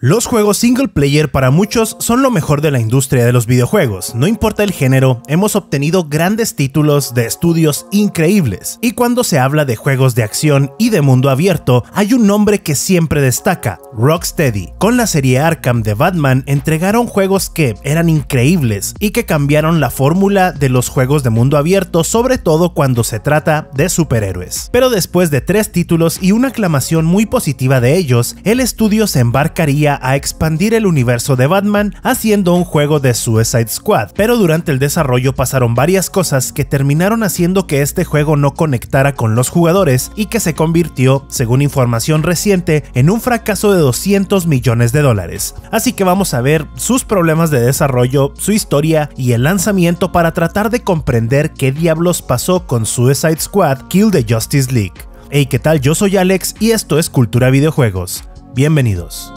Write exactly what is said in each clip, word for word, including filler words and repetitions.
Los juegos single player para muchos son lo mejor de la industria de los videojuegos. No importa el género, hemos obtenido grandes títulos de estudios increíbles. Y cuando se habla de juegos de acción y de mundo abierto, hay un nombre que siempre destaca: Rocksteady. Con la serie Arkham de Batman entregaron juegos que eran increíbles y que cambiaron la fórmula de los juegos de mundo abierto, sobre todo cuando se trata de superhéroes. Pero después de tres títulos y una aclamación muy positiva de ellos, el estudio se embarcaría a expandir el universo de Batman haciendo un juego de Suicide Squad, pero durante el desarrollo pasaron varias cosas que terminaron haciendo que este juego no conectara con los jugadores y que se convirtió, según información reciente, en un fracaso de doscientos millones de dólares. Así que vamos a ver sus problemas de desarrollo, su historia y el lanzamiento para tratar de comprender qué diablos pasó con Suicide Squad Kill the Justice League. Hey, ¿qué tal? Yo soy Alex y esto es Cultura Videojuegos. Bienvenidos.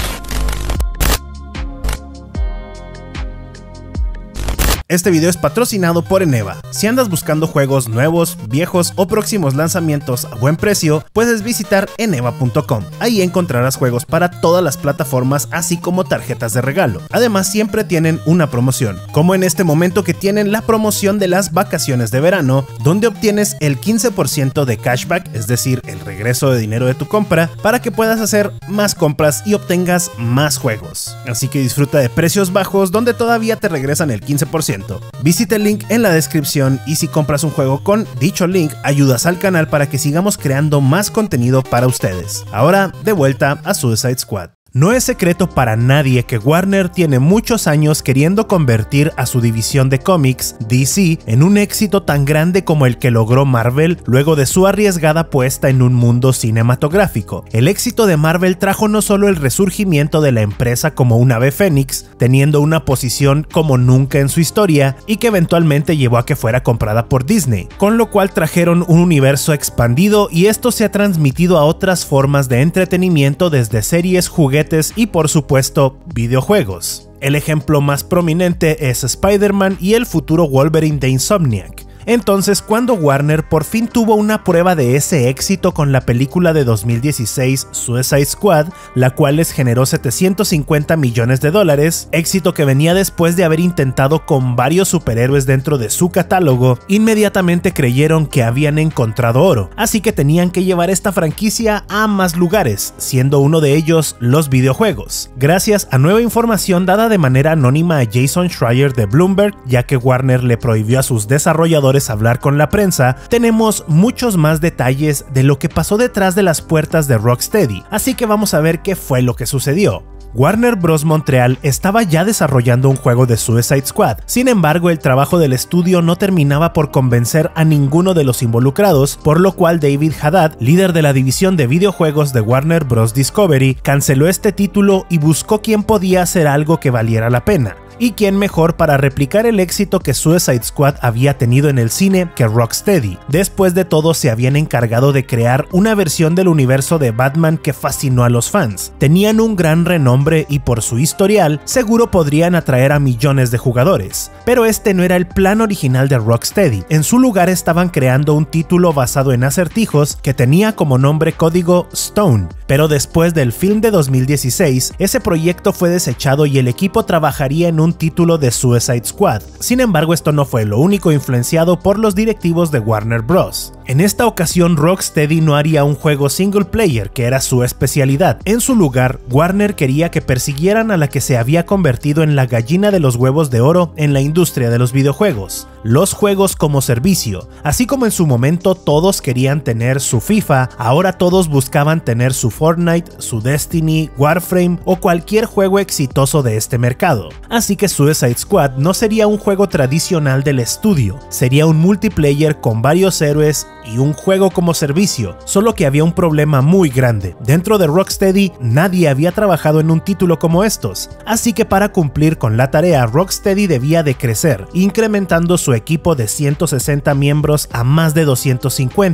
Este video es patrocinado por Eneba. Si andas buscando juegos nuevos, viejos o próximos lanzamientos a buen precio, puedes visitar eneba punto com. Ahí encontrarás juegos para todas las plataformas, así como tarjetas de regalo. Además, siempre tienen una promoción, como en este momento que tienen la promoción de las vacaciones de verano, donde obtienes el quince por ciento de cashback, es decir, el regreso de dinero de tu compra, para que puedas hacer más compras y obtengas más juegos. Así que disfruta de precios bajos donde todavía te regresan el quince por ciento. Visita el link en la descripción y si compras un juego con dicho link, ayudas al canal para que sigamos creando más contenido para ustedes. Ahora, de vuelta a Suicide Squad. No es secreto para nadie que Warner tiene muchos años queriendo convertir a su división de cómics, D C, en un éxito tan grande como el que logró Marvel luego de su arriesgada puesta en un mundo cinematográfico. El éxito de Marvel trajo no solo el resurgimiento de la empresa como un ave fénix, teniendo una posición como nunca en su historia, y que eventualmente llevó a que fuera comprada por Disney, con lo cual trajeron un universo expandido y esto se ha transmitido a otras formas de entretenimiento desde series, juguetes y por supuesto videojuegos. El ejemplo más prominente es Spider-Man y el futuro Wolverine de Insomniac. Entonces, cuando Warner por fin tuvo una prueba de ese éxito con la película de dos mil dieciséis Suicide Squad, la cual les generó setecientos cincuenta millones de dólares, éxito que venía después de haber intentado con varios superhéroes dentro de su catálogo, inmediatamente creyeron que habían encontrado oro, así que tenían que llevar esta franquicia a más lugares, siendo uno de ellos los videojuegos. Gracias a nueva información dada de manera anónima a Jason Schreier de Bloomberg, ya que Warner le prohibió a sus desarrolladores hablar con la prensa, tenemos muchos más detalles de lo que pasó detrás de las puertas de Rocksteady, así que vamos a ver qué fue lo que sucedió. Warner Bros. Montreal estaba ya desarrollando un juego de Suicide Squad, sin embargo el trabajo del estudio no terminaba por convencer a ninguno de los involucrados, por lo cual David Haddad, líder de la división de videojuegos de Warner Bros. Discovery, canceló este título y buscó quién podía hacer algo que valiera la pena. ¿Y quién mejor para replicar el éxito que Suicide Squad había tenido en el cine que Rocksteady? Después de todo, se habían encargado de crear una versión del universo de Batman que fascinó a los fans. Tenían un gran renombre y por su historial, seguro podrían atraer a millones de jugadores. Pero este no era el plan original de Rocksteady. En su lugar estaban creando un título basado en acertijos que tenía como nombre código Stone. Pero después del film de dos mil dieciséis, ese proyecto fue desechado y el equipo trabajaría en un título de Suicide Squad. Sin embargo, esto no fue lo único influenciado por los directivos de Warner Bros. En esta ocasión, Rocksteady no haría un juego single player, que era su especialidad. En su lugar, Warner quería que persiguieran a la que se había convertido en la gallina de los huevos de oro en la industria de los videojuegos: los juegos como servicio. Así como en su momento todos querían tener su FIFA, ahora todos buscaban tener su Fortnite, su Destiny, Warframe o cualquier juego exitoso de este mercado. Así que Suicide Squad no sería un juego tradicional del estudio, sería un multiplayer con varios héroes y un juego como servicio, solo que había un problema muy grande. Dentro de Rocksteady nadie había trabajado en un título como estos, así que para cumplir con la tarea Rocksteady debía de crecer, incrementando su equipo de ciento sesenta miembros a más de doscientos cincuenta.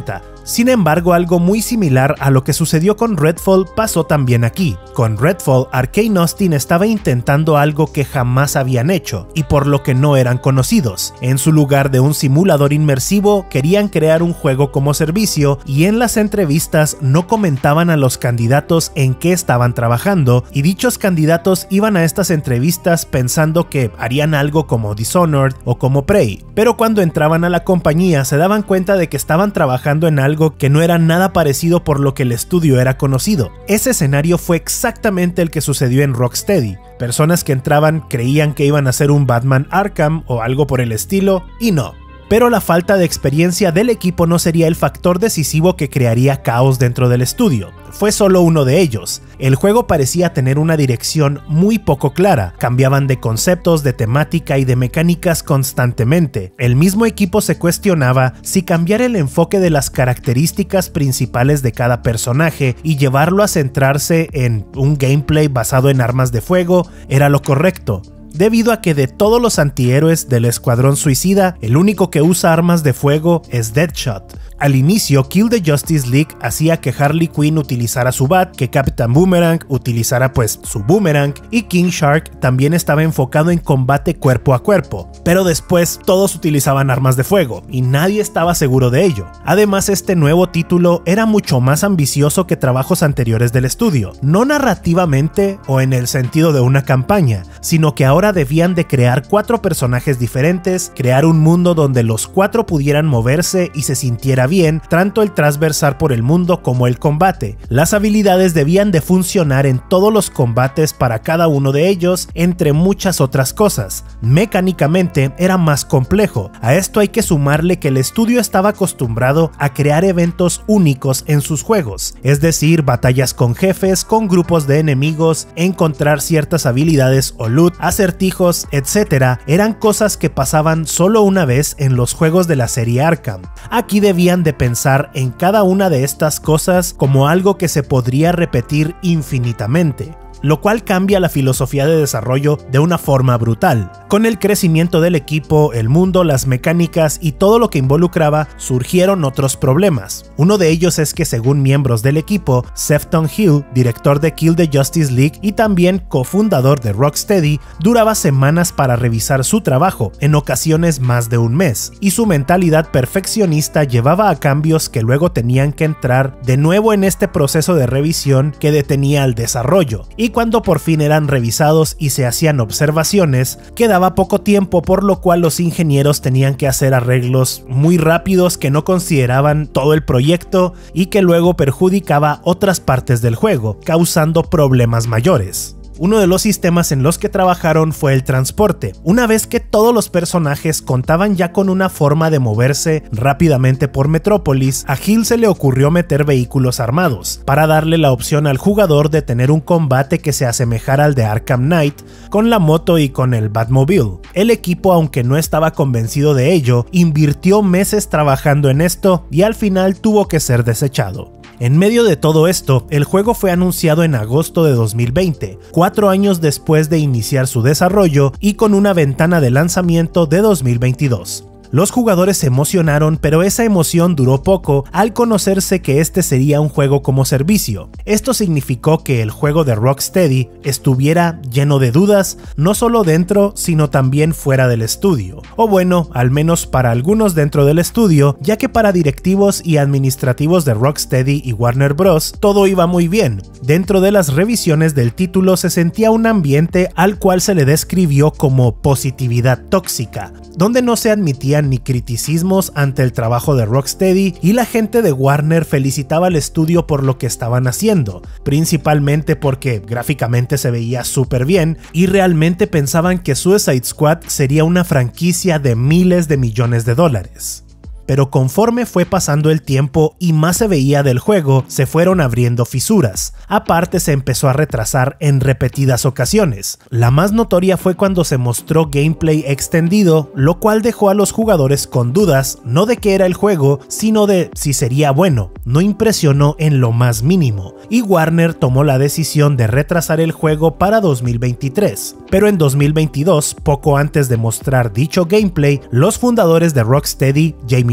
Sin embargo, algo muy similar a lo que sucedió con Redfall pasó también aquí. Con Redfall, Arkane Austin estaba intentando algo que jamás habían hecho y por lo que no eran conocidos. En su lugar de un simulador inmersivo, querían crear un juego como servicio y en las entrevistas no comentaban a los candidatos en qué estaban trabajando, y dichos candidatos iban a estas entrevistas pensando que harían algo como Dishonored o como Prey, pero cuando entraban a la compañía se daban cuenta de que estaban trabajando en algo que no era nada parecido por lo que el estudio era conocido. Ese escenario fue exactamente el que sucedió en Rocksteady. Personas que entraban creían que iban a hacer un Batman Arkham o algo por el estilo, y no. Pero la falta de experiencia del equipo no sería el factor decisivo que crearía caos dentro del estudio. Fue solo uno de ellos. El juego parecía tener una dirección muy poco clara, cambiaban de conceptos, de temática y de mecánicas constantemente. El mismo equipo se cuestionaba si cambiar el enfoque de las características principales de cada personaje y llevarlo a centrarse en un gameplay basado en armas de fuego era lo correcto. Debido a que de todos los antihéroes del Escuadrón Suicida, el único que usa armas de fuego es Deadshot. Al inicio, Kill the Justice League hacía que Harley Quinn utilizara su bat, que Captain Boomerang utilizara pues su boomerang, y King Shark también estaba enfocado en combate cuerpo a cuerpo, pero después todos utilizaban armas de fuego y nadie estaba seguro de ello. Además, este nuevo título era mucho más ambicioso que trabajos anteriores del estudio, no narrativamente o en el sentido de una campaña, sino que ahora debían de crear cuatro personajes diferentes, crear un mundo donde los cuatro pudieran moverse y se sintiera bien, tanto el transversar por el mundo como el combate. Las habilidades debían de funcionar en todos los combates para cada uno de ellos, entre muchas otras cosas. Mecánicamente era más complejo. A esto hay que sumarle que el estudio estaba acostumbrado a crear eventos únicos en sus juegos, es decir, batallas con jefes, con grupos de enemigos, encontrar ciertas habilidades o loot, acertijos, etcétera, eran cosas que pasaban solo una vez en los juegos de la serie Arkham. Aquí debían de pensar en cada una de estas cosas como algo que se podría repetir infinitamente, lo cual cambia la filosofía de desarrollo de una forma brutal. Con el crecimiento del equipo, el mundo, las mecánicas y todo lo que involucraba, surgieron otros problemas. Uno de ellos es que, según miembros del equipo, Sefton Hill, director de Kill the Justice League y también cofundador de Rocksteady, duraba semanas para revisar su trabajo, en ocasiones más de un mes, y su mentalidad perfeccionista llevaba a cambios que luego tenían que entrar de nuevo en este proceso de revisión que detenía el desarrollo. Y cuando por fin eran revisados y se hacían observaciones, quedaba poco tiempo, por lo cual los ingenieros tenían que hacer arreglos muy rápidos que no consideraban todo el proyecto y que luego perjudicaba otras partes del juego, causando problemas mayores. Uno de los sistemas en los que trabajaron fue el transporte. Una vez que todos los personajes contaban ya con una forma de moverse rápidamente por Metrópolis, a Hill se le ocurrió meter vehículos armados, para darle la opción al jugador de tener un combate que se asemejara al de Arkham Knight, con la moto y con el Batmobile. El equipo, aunque no estaba convencido de ello, invirtió meses trabajando en esto y al final tuvo que ser desechado. En medio de todo esto, el juego fue anunciado en agosto de dos mil veinte, cuatro años después de iniciar su desarrollo y con una ventana de lanzamiento de dos mil veintidós. Los jugadores se emocionaron, pero esa emoción duró poco al conocerse que este sería un juego como servicio. Esto significó que el juego de Rocksteady estuviera lleno de dudas, no solo dentro, sino también fuera del estudio. O bueno, al menos para algunos dentro del estudio, ya que para directivos y administrativos de Rocksteady y Warner Bros. Todo iba muy bien. Dentro de las revisiones del título se sentía un ambiente al cual se le describió como positividad tóxica, donde no se admitía ni criticismos ante el trabajo de Rocksteady y la gente de Warner felicitaba al estudio por lo que estaban haciendo, principalmente porque gráficamente se veía súper bien y realmente pensaban que Suicide Squad sería una franquicia de miles de millones de dólares. Pero conforme fue pasando el tiempo y más se veía del juego, se fueron abriendo fisuras. Aparte, se empezó a retrasar en repetidas ocasiones. La más notoria fue cuando se mostró gameplay extendido, lo cual dejó a los jugadores con dudas, no de qué era el juego, sino de si sería bueno. No impresionó en lo más mínimo, y Warner tomó la decisión de retrasar el juego para dos mil veintitrés. Pero en dos mil veintidós, poco antes de mostrar dicho gameplay, los fundadores de Rocksteady, Jamie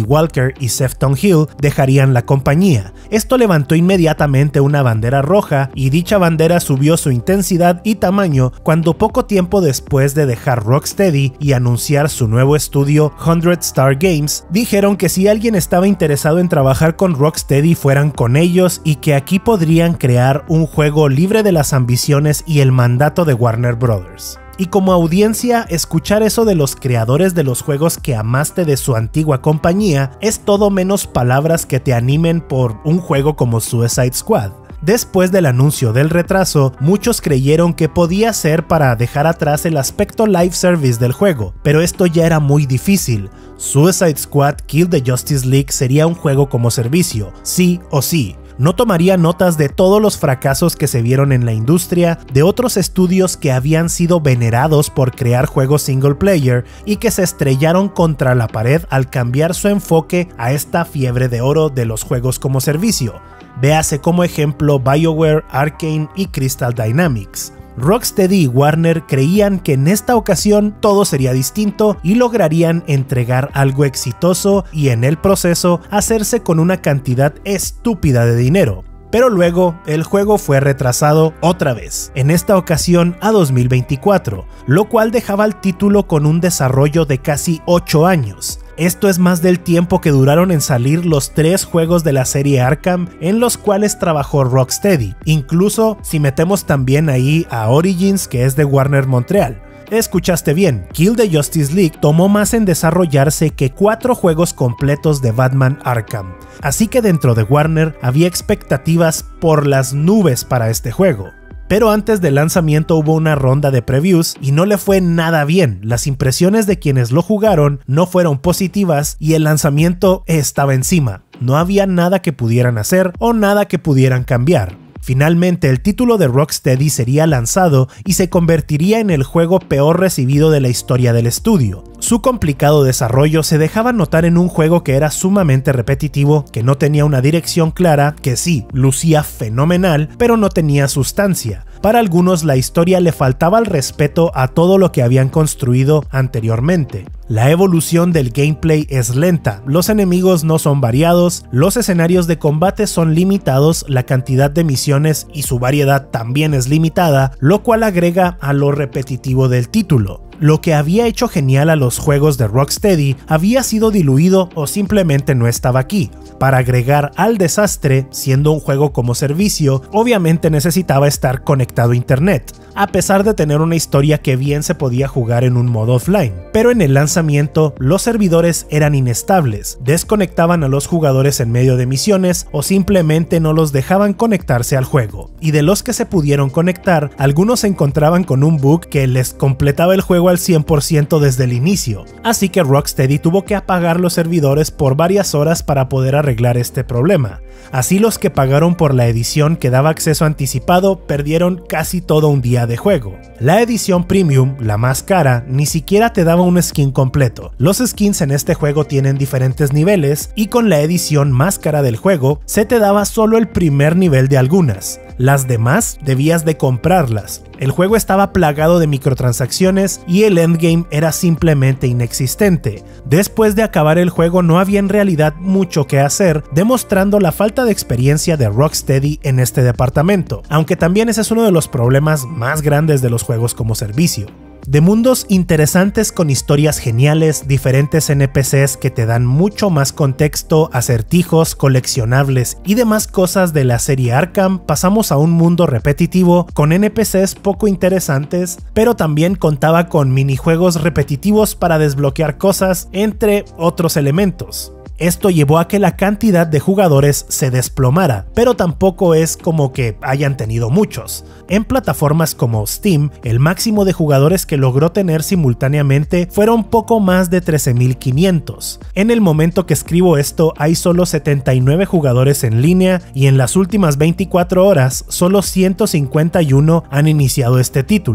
Tony Walker y Sefton Hill dejarían la compañía. Esto levantó inmediatamente una bandera roja y dicha bandera subió su intensidad y tamaño cuando poco tiempo después de dejar Rocksteady y anunciar su nuevo estudio Hundred Star Games, dijeron que si alguien estaba interesado en trabajar con Rocksteady fueran con ellos y que aquí podrían crear un juego libre de las ambiciones y el mandato de Warner Brothers. Y como audiencia, escuchar eso de los creadores de los juegos que amaste de su antigua compañía es todo menos palabras que te animen por un juego como Suicide Squad. Después del anuncio del retraso, muchos creyeron que podía ser para dejar atrás el aspecto live service del juego, pero esto ya era muy difícil. Suicide Squad Kill the Justice League sería un juego como servicio, sí o sí. No tomaría notas de todos los fracasos que se vieron en la industria, de otros estudios que habían sido venerados por crear juegos single player y que se estrellaron contra la pared al cambiar su enfoque a esta fiebre de oro de los juegos como servicio. Véase como ejemplo BioWare, Arkane y Crystal Dynamics. Rocksteady y Warner creían que en esta ocasión todo sería distinto y lograrían entregar algo exitoso y en el proceso hacerse con una cantidad estúpida de dinero. Pero luego el juego fue retrasado otra vez, en esta ocasión a dos mil veinticuatro, lo cual dejaba el título con un desarrollo de casi ocho años. Esto es más del tiempo que duraron en salir los tres juegos de la serie Arkham en los cuales trabajó Rocksteady, incluso si metemos también ahí a Origins, que es de Warner Montreal. Escuchaste bien, Kill the Justice League tomó más en desarrollarse que cuatro juegos completos de Batman Arkham, así que dentro de Warner había expectativas por las nubes para este juego. Pero antes del lanzamiento hubo una ronda de previews y no le fue nada bien, las impresiones de quienes lo jugaron no fueron positivas y el lanzamiento estaba encima, no había nada que pudieran hacer o nada que pudieran cambiar. Finalmente el título de Rocksteady sería lanzado y se convertiría en el juego peor recibido de la historia del estudio. Su complicado desarrollo se dejaba notar en un juego que era sumamente repetitivo, que no tenía una dirección clara, que sí, lucía fenomenal, pero no tenía sustancia. Para algunos la historia le faltaba el respeto a todo lo que habían construido anteriormente. La evolución del gameplay es lenta, los enemigos no son variados, los escenarios de combate son limitados, la cantidad de misiones y su variedad también es limitada, lo cual agrega a lo repetitivo del título. Lo que había hecho genial a los juegos de Rocksteady había sido diluido o simplemente no estaba aquí. Para agregar al desastre, siendo un juego como servicio, obviamente necesitaba estar conectado a internet, a pesar de tener una historia que bien se podía jugar en un modo offline. Pero en el lanzamiento, los servidores eran inestables, desconectaban a los jugadores en medio de misiones o simplemente no los dejaban conectarse al juego. Y de los que se pudieron conectar, algunos se encontraban con un bug que les completaba el juego al cien por ciento desde el inicio, así que Rocksteady tuvo que apagar los servidores por varias horas para poder arreglar este problema. Así los que pagaron por la edición que daba acceso anticipado perdieron casi todo un día de juego. La edición premium, la más cara, ni siquiera te daba un skin completo. Los skins en este juego tienen diferentes niveles y con la edición más cara del juego se te daba solo el primer nivel de algunas. Las demás debías de comprarlas. El juego estaba plagado de microtransacciones y el endgame era simplemente inexistente. Después de acabar el juego no había en realidad mucho que hacer, demostrando la falta de experiencia de Rocksteady en este departamento, aunque también ese es uno de los problemas más grandes de los juegos como servicio. De mundos interesantes con historias geniales, diferentes N P Cs que te dan mucho más contexto, acertijos, coleccionables y demás cosas de la serie Arkham, pasamos a un mundo repetitivo con N P Cs poco interesantes, pero también contaba con minijuegos repetitivos para desbloquear cosas, entre otros elementos. Esto llevó a que la cantidad de jugadores se desplomara, pero tampoco es como que hayan tenido muchos. En plataformas como Steam, el máximo de jugadores que logró tener simultáneamente fueron poco más de trece mil quinientos. En el momento que escribo esto hay solo setenta y nueve jugadores en línea y en las últimas veinticuatro horas solo ciento cincuenta y uno han iniciado este título.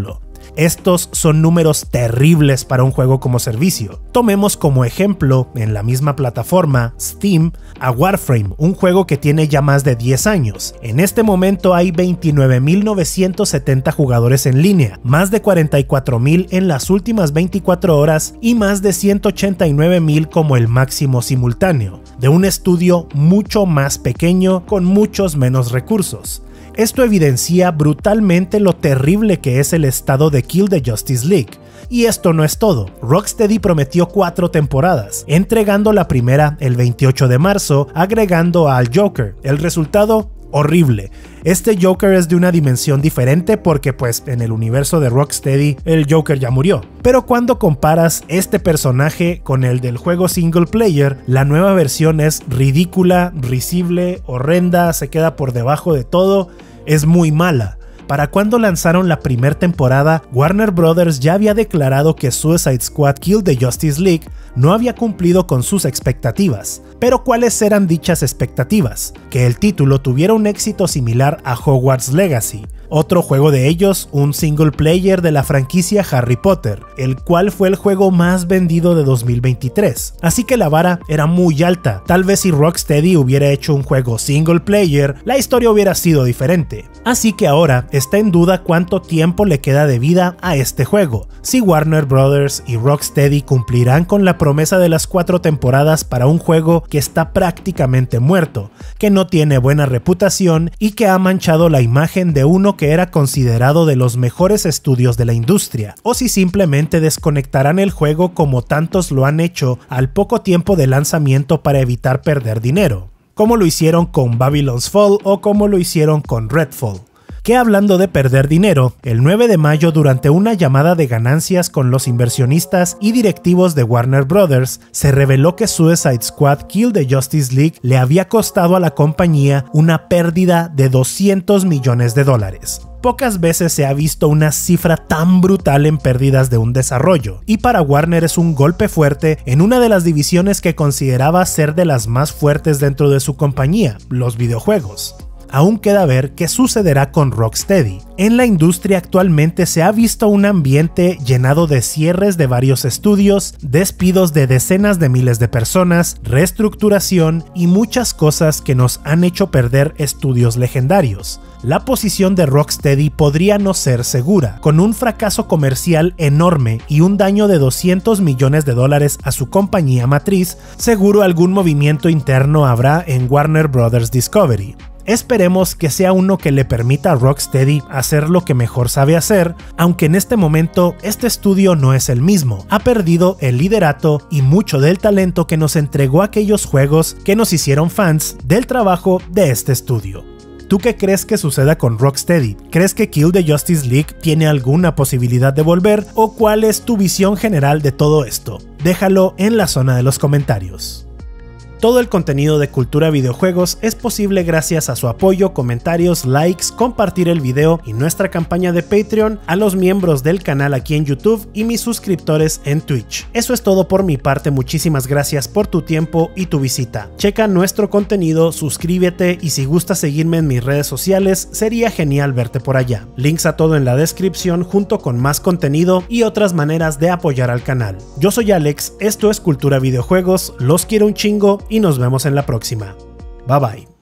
Estos son números terribles para un juego como servicio. Tomemos como ejemplo, en la misma plataforma, Steam, a Warframe, un juego que tiene ya más de diez años. En este momento hay veintinueve mil novecientos setenta jugadores en línea, más de cuarenta y cuatro mil en las últimas veinticuatro horas y más de ciento ochenta y nueve mil como el máximo simultáneo, de un estudio mucho más pequeño con muchos menos recursos. Esto evidencia brutalmente lo terrible que es el estado de Kill the Justice League. Y esto no es todo. Rocksteady prometió cuatro temporadas, entregando la primera el veintiocho de marzo, agregando al Joker. El resultado, horrible. Este Joker es de una dimensión diferente porque pues en el universo de Rocksteady el Joker ya murió. Pero cuando comparas este personaje con el del juego single player, la nueva versión es ridícula, risible, horrenda, se queda por debajo de todo, es muy mala. Para cuando lanzaron la primera temporada, Warner Brothers ya había declarado que Suicide Squad Kill the Justice League no había cumplido con sus expectativas. Pero ¿cuáles eran dichas expectativas? Que el título tuviera un éxito similar a Hogwarts Legacy, otro juego de ellos, un single player de la franquicia Harry Potter, el cual fue el juego más vendido de dos mil veintitrés. Así que la vara era muy alta. Tal vez si Rocksteady hubiera hecho un juego single player, la historia hubiera sido diferente. Así que ahora está en duda cuánto tiempo le queda de vida a este juego, si Warner Brothers y Rocksteady cumplirán con la promesa de las cuatro temporadas para un juego que está prácticamente muerto, que no tiene buena reputación y que ha manchado la imagen de uno que era considerado de los mejores estudios de la industria, o si simplemente desconectarán el juego como tantos lo han hecho al poco tiempo de lanzamiento para evitar perder dinero, como lo hicieron con Babylon's Fall o como lo hicieron con Redfall. Que hablando de perder dinero, el nueve de mayo durante una llamada de ganancias con los inversionistas y directivos de Warner Brothers, se reveló que Suicide Squad Kill the Justice League le había costado a la compañía una pérdida de doscientos millones de dólares. Pocas veces se ha visto una cifra tan brutal en pérdidas de un desarrollo, y para Warner es un golpe fuerte en una de las divisiones que consideraba ser de las más fuertes dentro de su compañía, los videojuegos. Aún queda ver qué sucederá con Rocksteady. En la industria actualmente se ha visto un ambiente llenado de cierres de varios estudios, despidos de decenas de miles de personas, reestructuración y muchas cosas que nos han hecho perder estudios legendarios. La posición de Rocksteady podría no ser segura. Con un fracaso comercial enorme y un daño de doscientos millones de dólares a su compañía matriz, seguro algún movimiento interno habrá en Warner Brothers Discovery. Esperemos que sea uno que le permita a Rocksteady hacer lo que mejor sabe hacer, aunque en este momento este estudio no es el mismo. Ha perdido el liderato y mucho del talento que nos entregó aquellos juegos que nos hicieron fans del trabajo de este estudio. ¿Tú qué crees que suceda con Rocksteady? ¿Crees que Kill the Justice League tiene alguna posibilidad de volver? ¿O cuál es tu visión general de todo esto? Déjalo en la zona de los comentarios. Todo el contenido de Cultura Videojuegos es posible gracias a su apoyo, comentarios, likes, compartir el video y nuestra campaña de Patreon, a los miembros del canal aquí en YouTube y mis suscriptores en Twitch. Eso es todo por mi parte, muchísimas gracias por tu tiempo y tu visita. Checa nuestro contenido, suscríbete y si gustas seguirme en mis redes sociales, sería genial verte por allá. Links a todo en la descripción junto con más contenido y otras maneras de apoyar al canal. Yo soy Alex, esto es Cultura Videojuegos, los quiero un chingo y nos vemos en la próxima. Bye bye.